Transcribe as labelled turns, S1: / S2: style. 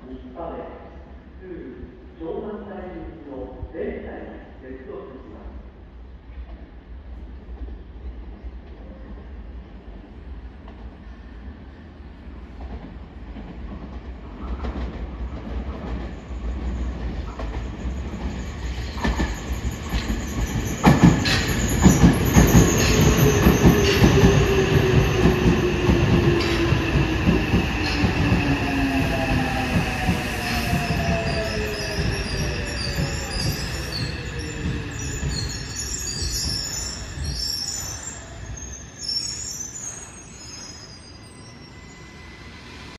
S1: 日課目、旧湘南台行きの全体鉄道筋は